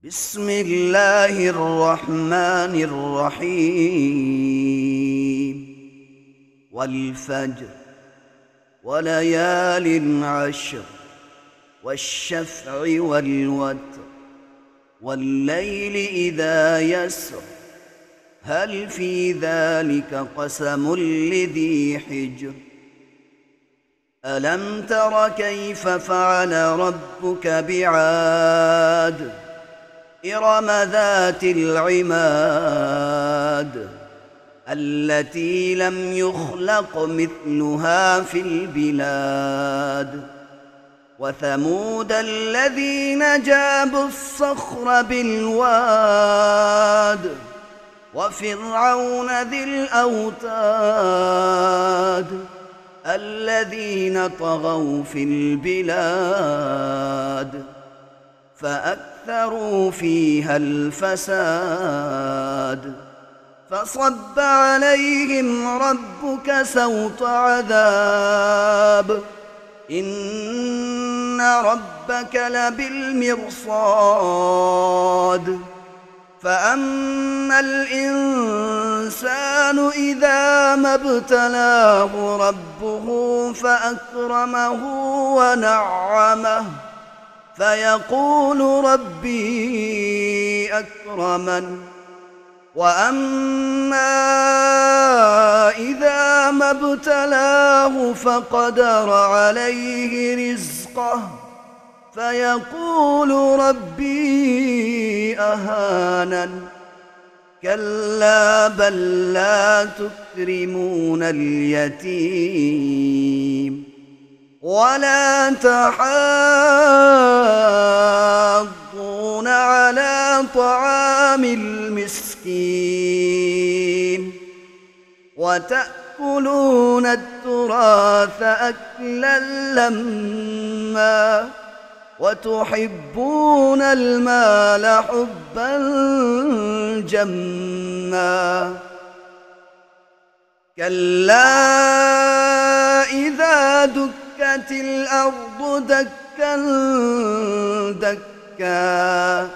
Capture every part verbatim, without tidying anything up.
بسم الله الرحمن الرحيم والفجر وليال عشر والشفع والوتر والليل إذا يسر هل في ذلك قسم لذي حجر ألم تر كيف فعل ربك بعاد إرم ذات العماد التي لم يخلق مثلها في البلاد وثمود الذين جابوا الصخر بالواد وفرعون ذي الأوتاد الذين طغوا في البلاد فأكثروا فيها الفساد فصب عليهم ربك سوط عذاب إن ربك لبالمرصاد فأما الإنسان إذا ما ابتلاه ربه فأكرمه ونعمه فيقول ربي أكرمن وأما إذا ما ابتلاه فقدر عليه رزقه فيقول ربي أهانن كلا بل لا تكرمون اليتيم ولا تحاضون على طعام المسكين وتأكلون التراث أكلا لما وتحبون المال حبا جما كلا إذا دكت الأرض دكا دكا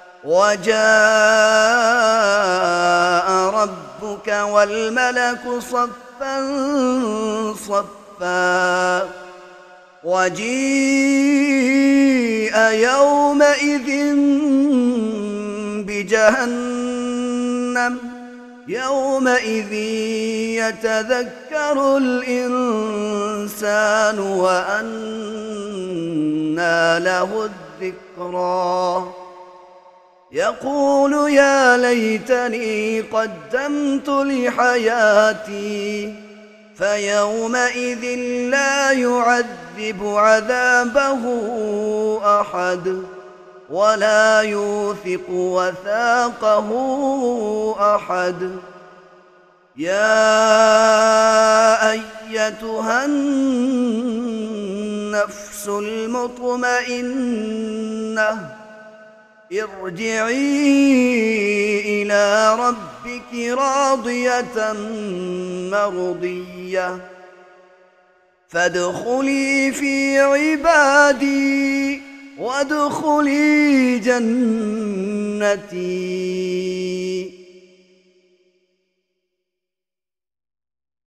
وجاء ربك والملك صفا صفا وجيء يومئذ بجهنم يومئذ يتذكر الإنسان وأنى له الذكرى يقول يا ليتني قدمت لحياتي فيومئذ لا يعذب عذابه أحد ولا يوثق وثاقه أحد يا أيتها النفس المطمئنة ارجعي إلى ربك راضية مرضية فادخلي في عبادي وادخلي جنتي.